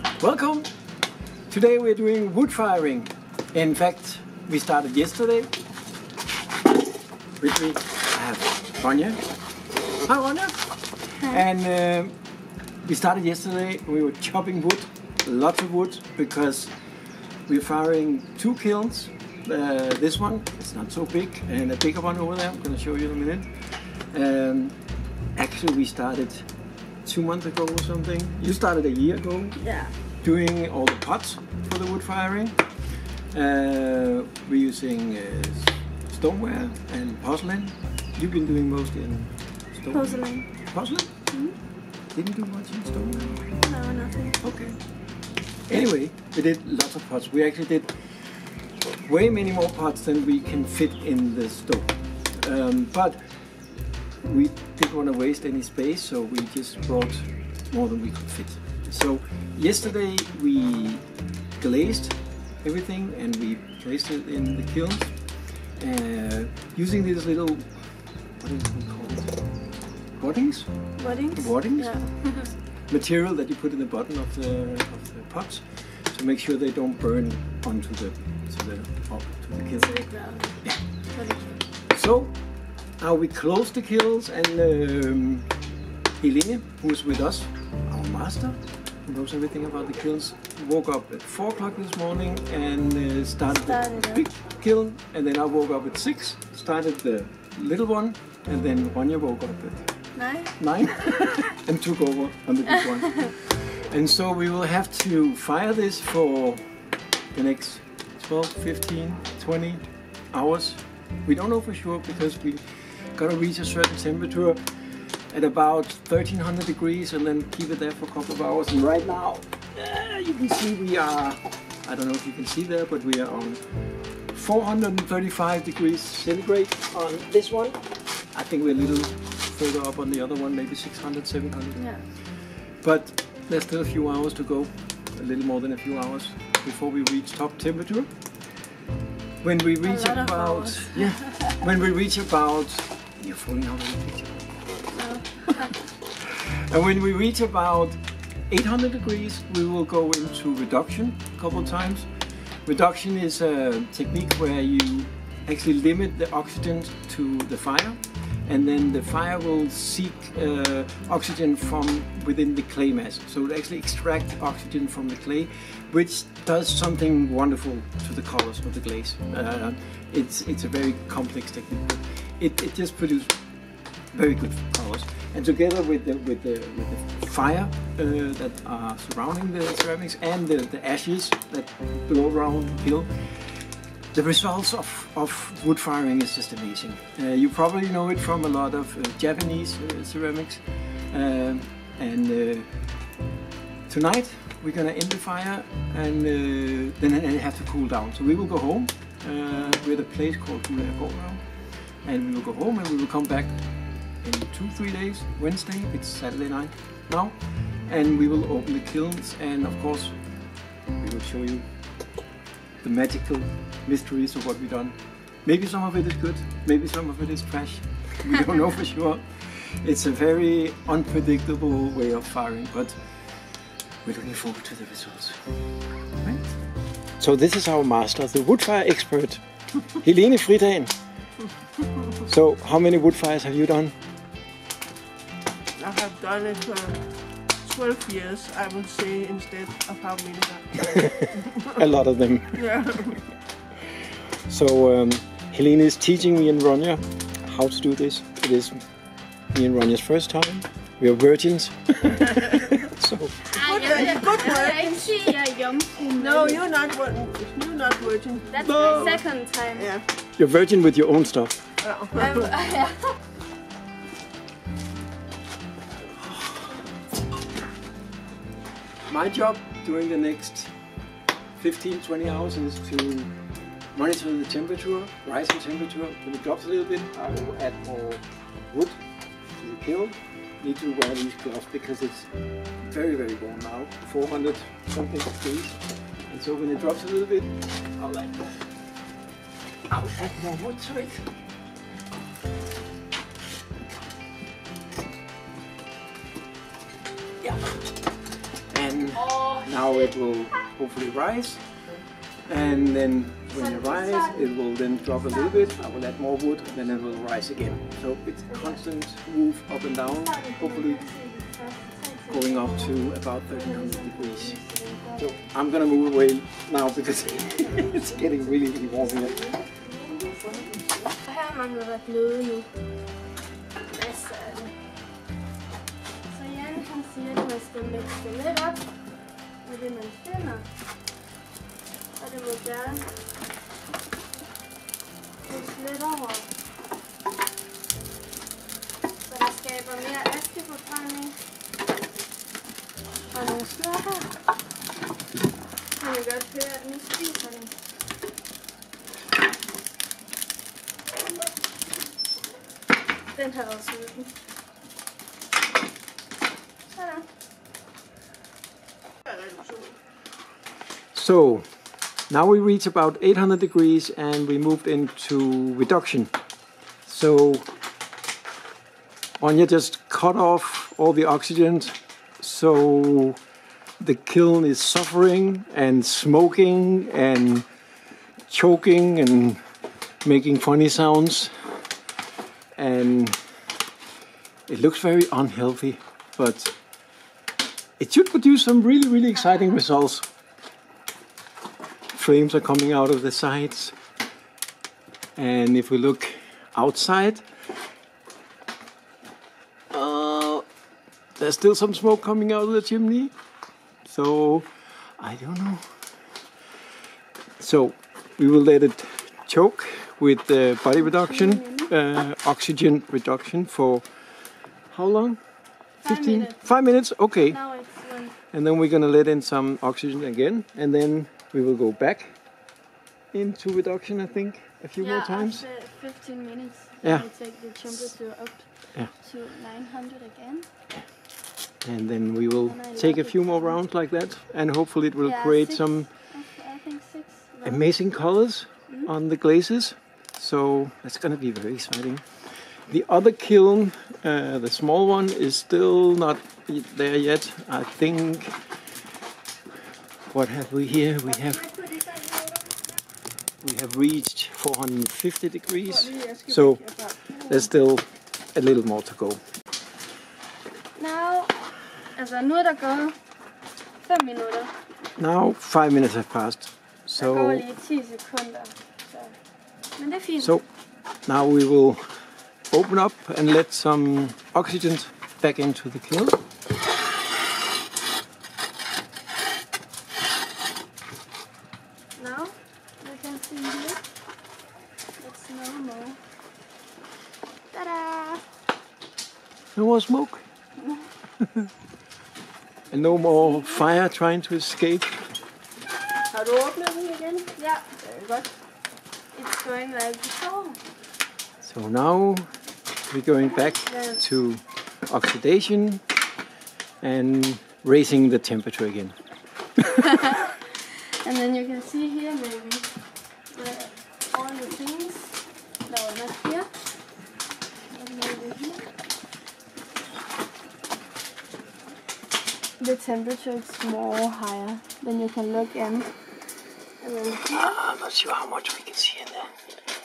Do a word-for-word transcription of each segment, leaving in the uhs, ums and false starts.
Welcome! Today we're doing wood firing. In fact, we started yesterday. With me, I have Ronja. Hi Ronja! Hi. And uh, we started yesterday, we were chopping wood, lots of wood, because we're firing two kilns. Uh, this one, it's not so big, and a bigger one over there, I'm going to show you in a minute. Um, actually, we started two months ago or something. You started a year ago. Yeah. Doing all the pots for the wood firing. Uh, we're using uh, stoneware and porcelain. You've been doing mostly in stone. Porcelain. Porcelain? Mm-hmm. Didn't do much in stoneware? No, nothing. Okay. Anyway, we did lots of pots. We actually did way many more pots than we can fit in the stove. Um, but we didn't want to waste any space, so we just brought more than we could fit. So yesterday we glazed everything and we placed it in the kilns uh, using these little, what is it called? Waddings? Waddings? Waddings? Yeah. Material that you put in the bottom of the, of the pots to make sure they don't burn onto the, to the, oh, to the kiln. To the ground. Yeah. So now we closed the kilns, and um, Helene, who's with us, our master, who knows everything about the kilns, woke up at four o'clock this morning and uh, started, started the big kiln, and then I woke up at six, started the little one, and then Ronja woke up at nine, nine and took over on the big one. And so we will have to fire this for the next twelve, fifteen, twenty hours. We don't know for sure because we gotta reach a certain temperature at about thirteen hundred degrees and then keep it there for a couple of hours. And right now, uh, you can see we are, I don't know if you can see there, but we are on four hundred thirty-five degrees centigrade on this one. I think we're a little further up on the other one, maybe six hundred, seven hundred. Yeah. But there's still a few hours to go, a little more than a few hours before we reach top temperature. When we reach about, yeah, when we reach about, you're falling out of the picture. And when we reach about eight hundred degrees, we will go into reduction a couple of times. Reduction is a technique where you actually limit the oxygen to the fire, and then the fire will seek uh, oxygen from within the clay mass. So it actually extracts oxygen from the clay, which does something wonderful to the colors of the glaze. Uh, it's, it's a very complex technique. It, it just produces very good colors. And together with the, with the, with the fire uh, that are surrounding the ceramics and the, the ashes that blow around the kiln, the results of, of wood firing is just amazing. Uh, you probably know it from a lot of uh, Japanese uh, ceramics. Uh, and uh, tonight we're gonna end the fire, and uh, then it have to cool down. So we will go home. Uh, we're at a place called Guldagergaard, and we will go home and we will come back in two, three days. Wednesday, it's Saturday night now, and we will open the kilns, and of course we will show you the magical mysteries of what we've done. Maybe some of it is good, maybe some of it is trash. We don't know for sure. It's a very unpredictable way of firing, but we're looking forward to the results. Right? So this is our master, the wood fire expert, Helene Fridagen. So how many wood fires have you done? I have done it for twelve years, I would say, instead of how many. A lot of them. Yeah. So um, Helene is teaching me and Ronja how to do this. It is me and Ronja's first time. We are virgins. So. Good, uh, good work. No, you're not working. You're not virgin. That's No. my second time. Yeah. You're virgin with your own stuff. Oh. yeah. My job during the next fifteen to twenty hours is to monitor the temperature, rise in temperature. When it drops a little bit, I will add more wood to the kiln. Need to wear these gloves because it's very, very warm now, four hundred something degrees. And so when it drops a little bit, I'll add, I'll add more wood to it. Yeah. And now it will hopefully rise, and then when it rises, it will then drop a little bit. I will add more wood, and then it will rise again. So it's a constant move up and down, hopefully going up to about thirteen hundred degrees. So I'm gonna move away now because it's getting really, really warm here. Her mangler der gløde nu. Masser af det. Så Jan han siger, at man skal mixe lidt op med det man finder. Og det må gerne pusse lidt over. Så der skaber mere askeforbrænding. Og nogle slapper. Kan I godt høre, at nu spiser den. Den her også uden. Sådan. So now we reach about eight hundred degrees and we moved into reduction. So Anja just cut off all the oxygen, so the kiln is suffering and smoking and choking and making funny sounds, and it looks very unhealthy, but it should produce some really, really exciting results. Flames are coming out of the sides, and if we look outside, uh, there's still some smoke coming out of the chimney, so I don't know. So we will let it choke with the body reduction, uh, oxygen reduction for how long? fifteen? minutes. Five minutes? Okay. Now it's one. And then we're gonna let in some oxygen again, and then we will go back into reduction, I think, a few Yeah, more times. after fifteen minutes, Yeah. we take the temperature up Yeah. to nine hundred again. And then we will And I take a love few it. more rounds like that, and hopefully it will Yeah, create six. some I think six. amazing colors on the glazes. So that's gonna be very exciting. The other kiln, uh, the small one, is still not there yet. I think. What have we here? We have we have reached four hundred fifty degrees. So there's still a little more to go. Now, altså nu er der gået fem minutter. Now five minutes have passed. Der går So lige ti sekunder. Så. Men det er fint. so now we will open up and let some oxygen back into the kiln. Now, you can see here, it's no more. Ta-da! No more smoke. And no more fire trying to escape. Har du åbnet den igen? Ja, det er godt. It's going like before. So now we're going back to oxidation and raising the temperature again. And then you can see here maybe where all the things that were not here. And maybe here. The temperature is more higher. Then you can look in. And then here. I'm not sure how much we can see in there.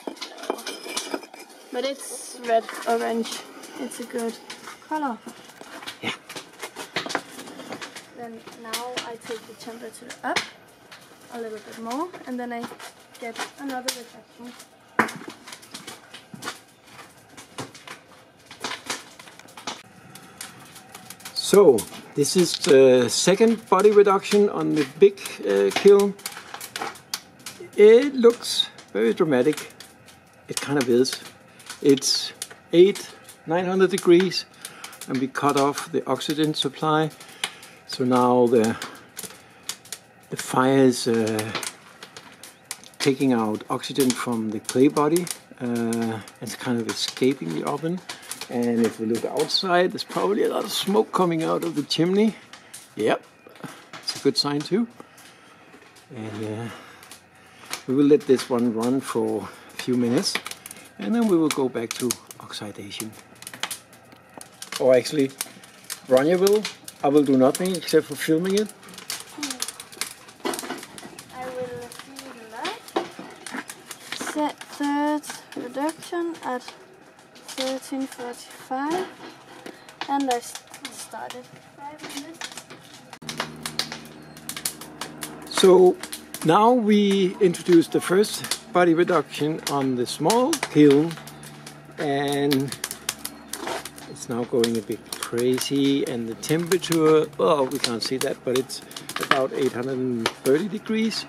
But it's red, orange. It's a good color. Yeah. Then now I take the temperature up a little bit more, and then I get another reduction. So this is the second body reduction on the big uh, kiln. It looks very dramatic. It kind of is. It's eight, nine hundred degrees, and we cut off the oxygen supply. So now the the fire is uh, taking out oxygen from the clay body. Uh, it's kind of escaping the oven. And if we look outside, there's probably a lot of smoke coming out of the chimney. Yep, it's a good sign too. And uh, we will let this one run for a few minutes, and then we will go back to oxidation. Or actually, Ronja will. I will do nothing except for filming it. at thirteen forty-five, and I started five minutes. So now we introduce the first body reduction on the small kiln, and it's now going a bit crazy, and the temperature, oh, we can't see that, but it's about eight hundred thirty degrees.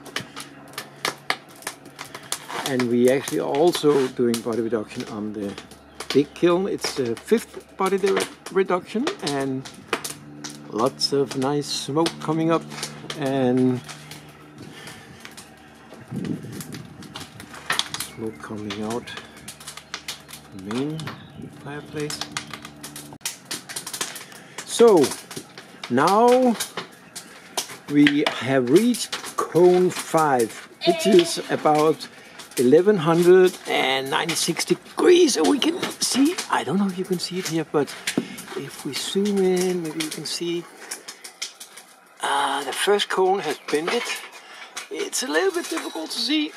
And we actually also doing body reduction on the big kiln. It's the fifth body reduction, and lots of nice smoke coming up, and smoke coming out from the main fireplace. So now we have reached cone five, which is about eleven ninety-six degrees, and we can see, I don't know if you can see it here, but if we zoom in, maybe you can see uh, the first cone has bended. It's a little bit difficult to see.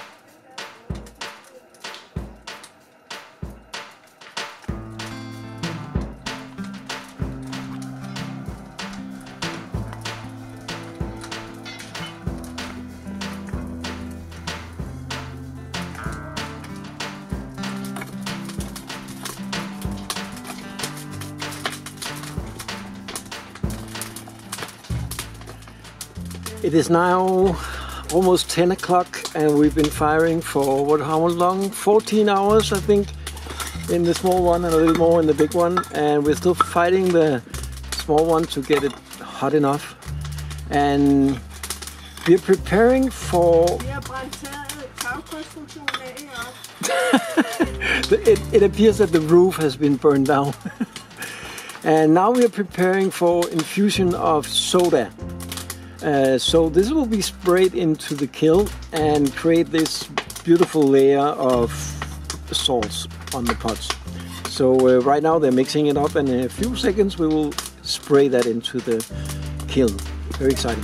It is now almost ten o'clock, and we've been firing for what, how long? fourteen hours, I think, in the small one, and a little more in the big one. And we're still fighting the small one to get it hot enough. And we're preparing for... it, it appears that the roof has been burned down. And now we are preparing for infusion of soda. Uh, so this will be sprayed into the kiln and create this beautiful layer of salts on the pots. So uh, right now they're mixing it up, and in a few seconds we will spray that into the kiln. Very exciting.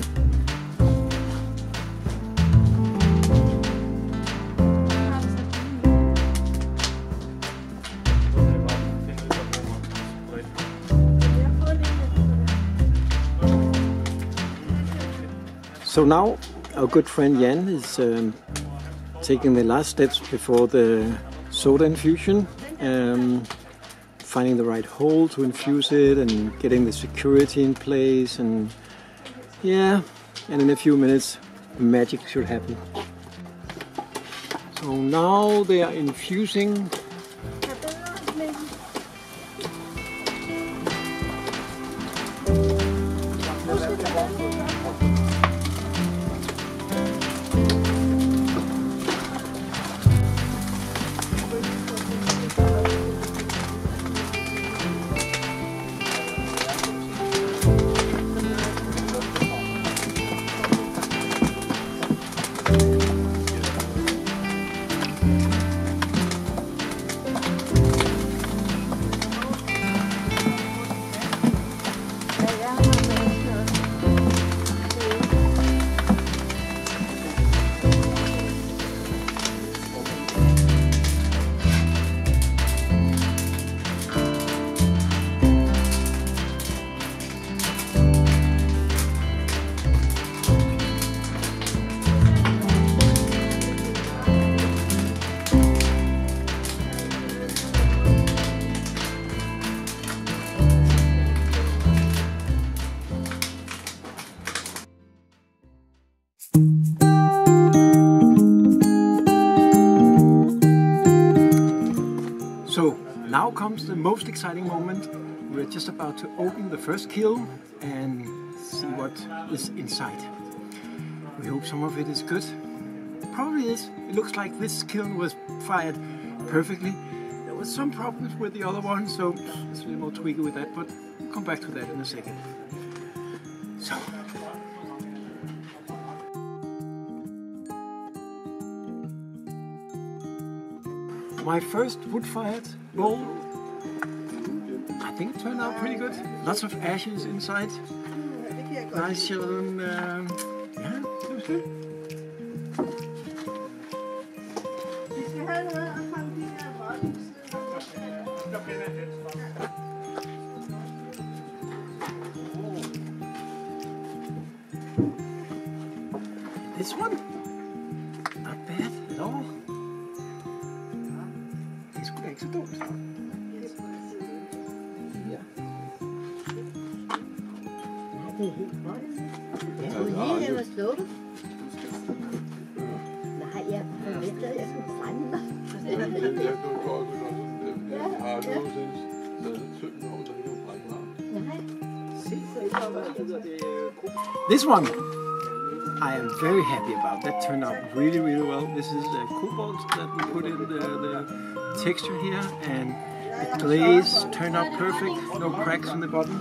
So now our good friend Jan is um, taking the last steps before the soda infusion, um, finding the right hole to infuse it and getting the security in place, and yeah, and in a few minutes magic should happen. So now they are infusing. So now comes the most exciting moment. We're just about to open the first kiln and see what is inside. We hope some of it is good. It probably is. It looks like this kiln was fired perfectly. There was some problems with the other one, so there's a little more tweaking with that, but we'll come back to that in a second. So. My first wood-fired bowl, I think it turned out pretty good. Lots of ashes inside. Nice children. Um, yeah, it was good. Vi skal have noget at fange de her bottles. This one, not bad at all. Det er sgu ikke så dumt. Ja. Det er helt godt. Ja, uden det var slukket. Nej, jeg forventede, at jeg skulle brænde dig. Jeg kan godt det. Har du nogensinde taget tynd over, så kan du brænde mig? This one, I am very happy about. That turned out really, really well. This is the cobalt that we put in the, the texture here, and the glaze turned out perfect. No cracks in the bottom.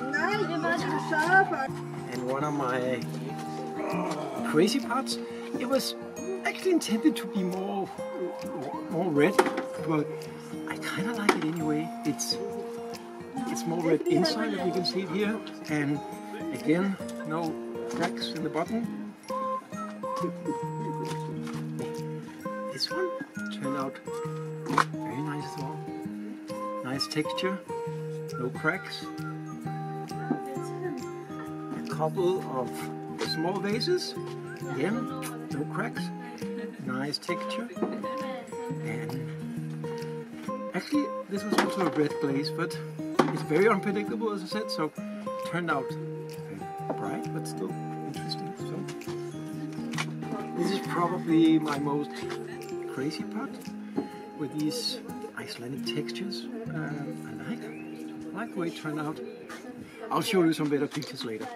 And one of my crazy parts, it was actually intended to be more, more red, but I kind of like it anyway. It's It's more red inside, as you can see it here, and again, no cracks in the bottom. This one turned out very nice as well. Nice texture, no cracks. A couple of small vases, again, no cracks. Nice texture. And actually, this was also a red glaze, but it's very unpredictable, as I said, so it turned out very bright, but still interesting. So this is probably my most crazy part with these Icelandic textures. Um, I like, I like the way it turned out. I'll show you some better pictures later.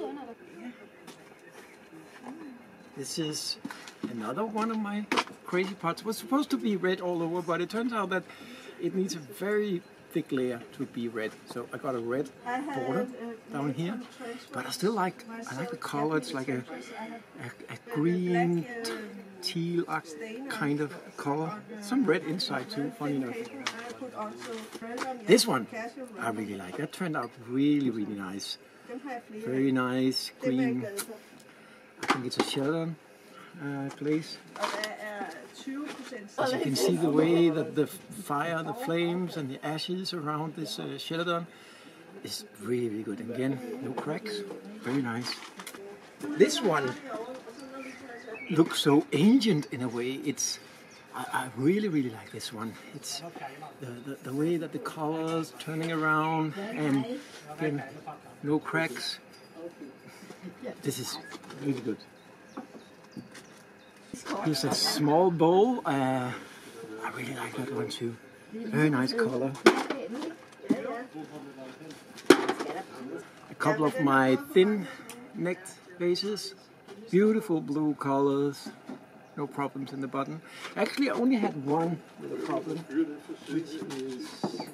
This is another one of my crazy parts. It was supposed to be red all over, but it turns out that it needs a very thick layer to be red. So I got a red border down here, but I still like I like the color. It's like a a, a green teal kind of color. Some red inside too, funny enough. This one I really like. That turned out really, really nice. Very nice green. I think it's a Sheldon uh, glaze. As you can see the way that the fire, the flames and the ashes around this uh, Sheldon is really, really good. And again, no cracks, very nice. This one looks so ancient in a way. It's I, I really, really like this one. It's the, the, the way that the colors turning around, and again, no cracks. This is really good. Here's a small bowl. Uh, I really like that one too. Very nice color. A couple of my thin-necked vases. Beautiful blue colors. No problems in the bottom. Actually, I only had one with a problem, which is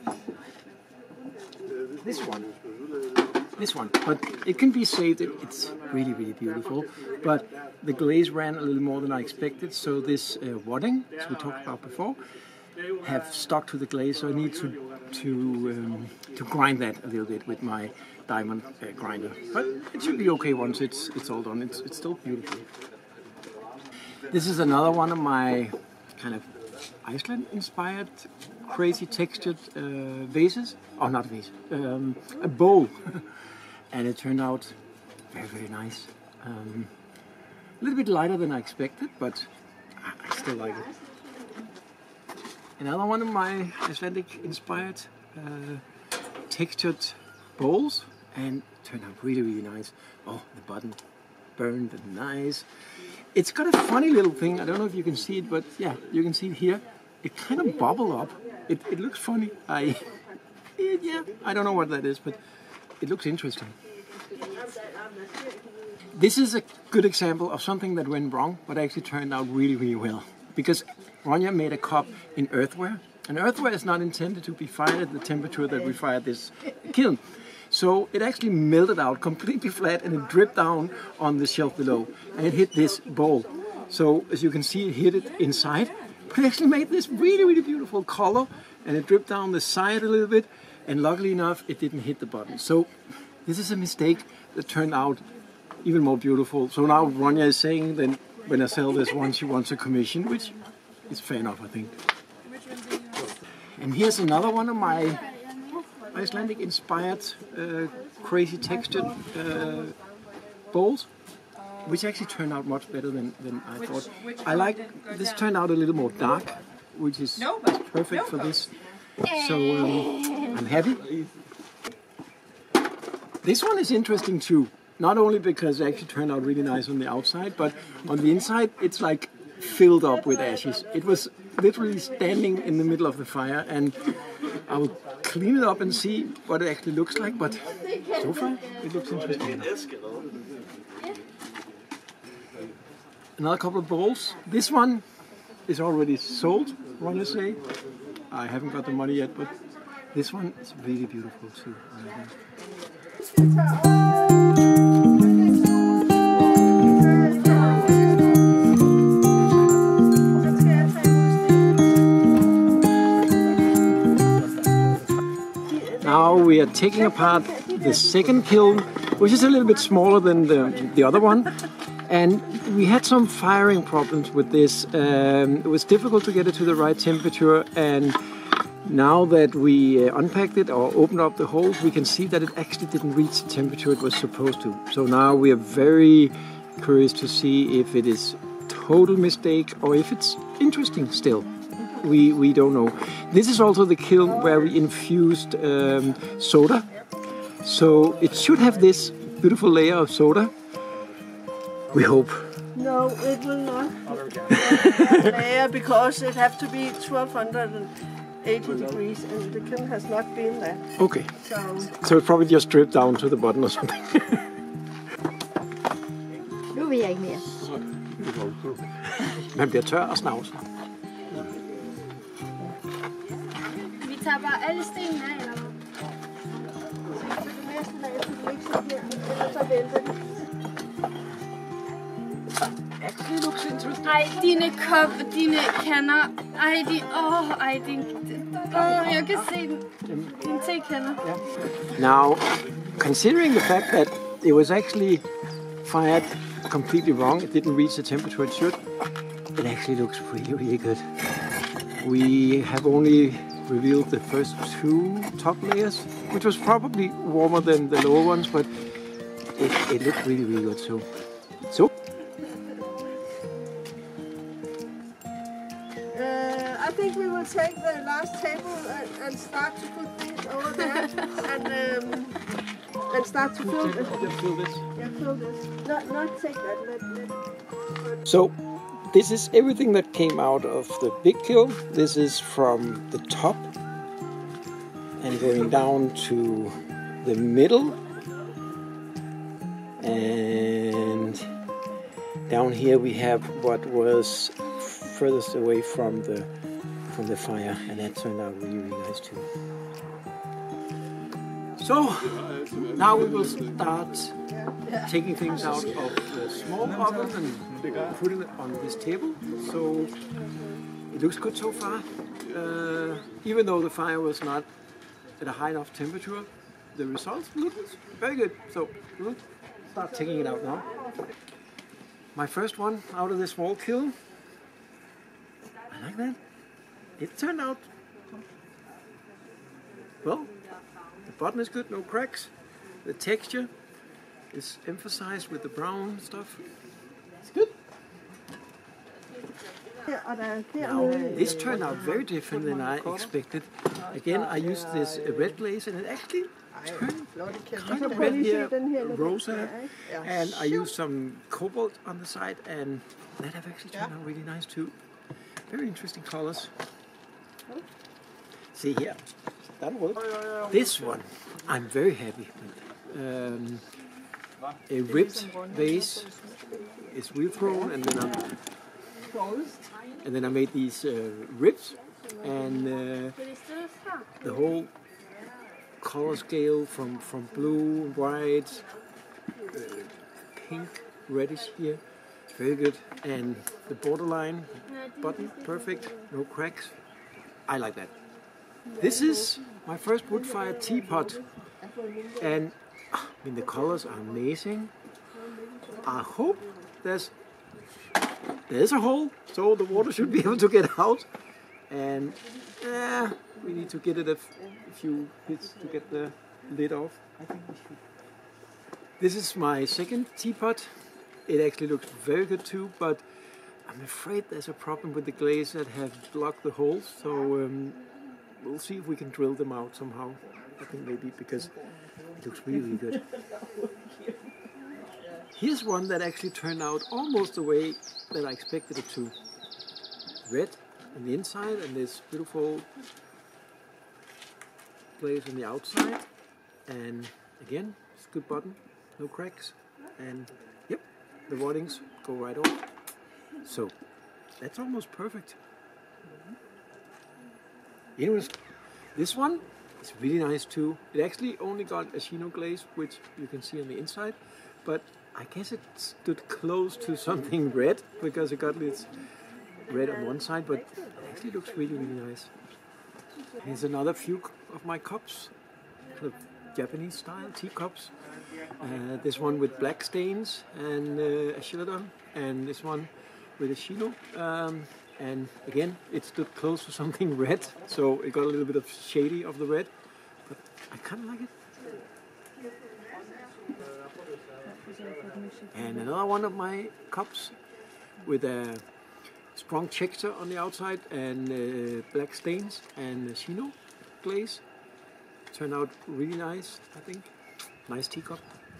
this one. This one, but it can be saved. It, it's really, really beautiful. But the glaze ran a little more than I expected, so this uh, wadding, as we talked about before, have stuck to the glaze. So I need to to um, to grind that a little bit with my diamond uh, grinder. But it should be okay once it's it's all done. It's it's still beautiful. This is another one of my kind of Iceland-inspired, crazy textured uh, vases. Oh, not vase. Um, a bowl. And it turned out very, very nice. Um, a little bit lighter than I expected, but I still like it. Another one of my Icelandic-inspired uh, textured bowls, and turned out really, really nice. Oh, the bottom burned and nice. It's got a funny little thing. I don't know if you can see it, but yeah, you can see it here. It kind of bubbled up. It, it looks funny. I it, yeah, I don't know what that is, but it looks interesting. This is a good example of something that went wrong, but actually turned out really, really well. Because Ronja made a cup in earthenware, and earthenware is not intended to be fired at the temperature that we fired this kiln. So it actually melted out completely flat, and it dripped down on the shelf below, and it hit this bowl. So as you can see, it hit it inside, but it actually made this really, really beautiful color, and it dripped down the side a little bit, and luckily enough, it didn't hit the bottom. So this is a mistake that turned out even more beautiful. So now Ronja is saying that when I sell this one, she wants a commission, which is fair enough, I think. And here's another one of my Icelandic-inspired, uh, crazy textured uh, bowls. which actually turned out much better than, than I Which- thought. which I one like did go this down? turned out a little more dark, which is No, but- perfect no for coats. this. So um, I'm happy. This one is interesting too. Not only because it actually turned out really nice on the outside, but on the inside it's like filled up with ashes. It was literally standing in the middle of the fire, and I will clean it up and see what it actually looks like, but so far it looks interesting. Another couple of bowls. This one is already sold, I want to say. I haven't got the money yet, but this one is really beautiful too. Now we are taking apart the second kiln, which is a little bit smaller than the, the other one. And we had some firing problems with this. Um, it was difficult to get it to the right temperature, and now that we uh, unpacked it or opened up the holes, we can see that it actually didn't reach the temperature it was supposed to. So now we are very curious to see if it is total mistake or if it's interesting still. We, we don't know. This is also the kiln where we infused um, soda. So it should have this beautiful layer of soda. We hope. No, it will not. Layer because it have to be twelve eighty degrees, and the kiln has not been there. Okay. So, So it probably just dripped down to the bottom or something. Nu vil jeg ikke mere. Man bliver tør og snavset. Vi tager bare alle stenene af, eller hvad? det næste lag, så du ikke så bliver, ellers så vælter det. Actually looks interesting. Ej, dine kop, dine kander. Ej, de, åh, ej, din, åh, jeg kan se den. Dine tekander. Now, considering the fact that it was actually fired completely wrong, it didn't reach the temperature it should, it actually looks really, really good. We have only revealed the first two top layers, which was probably warmer than the lower ones, but it, it looked really, really good. So, so. Uh, I think we will take the last table and, and start to put these over there and um, and start to fill it. Fill this. Yeah, fill this. Not not take that. Let, let. So, this is everything that came out of the big kiln. This is from the top and going down to the middle, and down here we have what was furthest away from the from the fire, and that turned out really, really nice too. So now we will start taking things out of the small oven and putting it on this table. So it looks good so far. Uh, even though the fire was not at a high enough temperature, the results look very good. So we'll start taking it out now. My first one out of the small kiln. I like that. It turned out well. The bottom is good, no cracks. The texture is emphasized with the brown stuff. It's good. Now, this turned out very different than I expected. Again, I used this red glaze, and it actually turned kind of red here, rosa, and I used some cobalt on the side, and that have actually turned out really nice too. Very interesting colors. See here, that'll work. This one, I'm very happy with. Um, a ribbed vase is wheel thrown, and then I and then I made these uh, ribs, and uh, the whole color scale from from blue, white, uh, pink, reddish here. It's very good, and the borderline button perfect, no cracks. I like that. This is my first wood-fired teapot, and I mean the colors are amazing. I hope there's there's a hole, so the water should be able to get out, and eh, we need to get it a, f a few hits to get the lid off. I think we should. This is my second teapot, it actually looks very good too, but I'm afraid there's a problem with the glaze that have blocked the holes, so um, we'll see if we can drill them out somehow. I think maybe because it looks really, really good. Here's one that actually turned out almost the way that I expected it to. Red on the inside and this beautiful glaze on the outside. And again, it's a good button, no cracks. And yep, the waddings go right off. So that's almost perfect. Anyways, this one is really nice too. It actually only got a chino glaze, which you can see on the inside, but I guess it stood close to something red because it got this red on one side, but it actually looks really, really nice. Here's another few of my cups, the Japanese style teacups. Uh, this one with black stains and uh, a chilodon, and this one with a chino. Um, and again, it stood close to something red, so it got a little bit of shady of the red, but I kind of like it. And another one of my cups with a strong texture on the outside and uh, black stains and uh, chino glaze. Turned out really nice, I think. Nice teacup.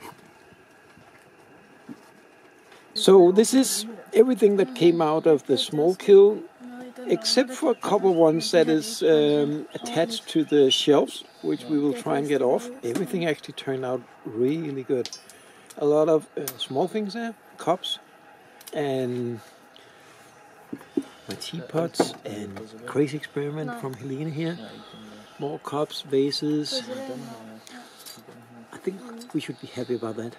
So this is everything that came out of the small kiln, except for a couple ones that is um, attached to the shelves, which we will try and get off. Everything actually turned out really good. A lot of uh, small things there, cups, and my teapots, and crazy experiment from Helene here. More cups, vases. I think we should be happy about that.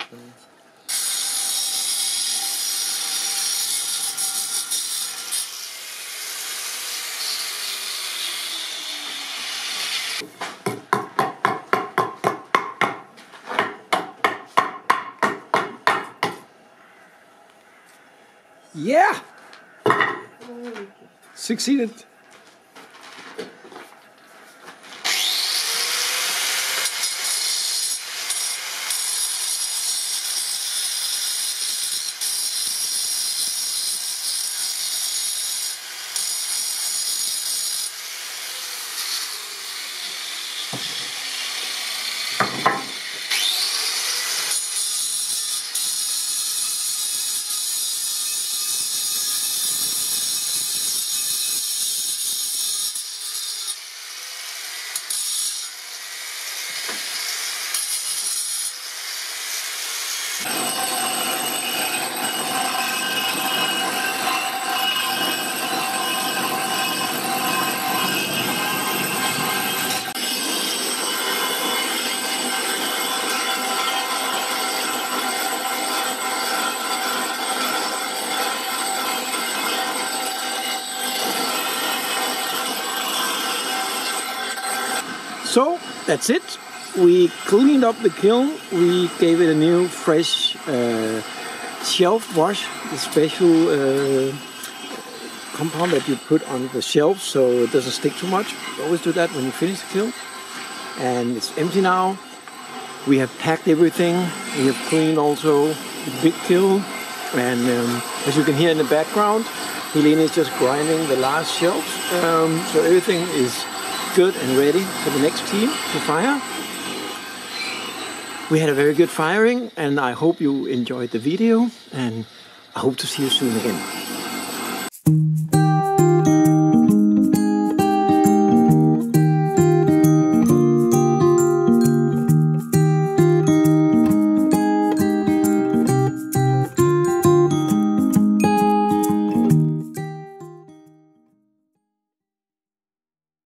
Yeah! Succeeded! So that's it. We cleaned up the kiln. We gave it a new fresh uh, shelf wash, the special uh, compound that you put on the shelf so it doesn't stick too much. You always do that when you finish the kiln. And it's empty now. We have packed everything. We have cleaned also the big kiln. And um, as you can hear in the background, Helene is just grinding the last shelves. Um, so everything is good and ready for the next team to fire. We had a very good firing, and I hope you enjoyed the video, and I hope to see you soon again.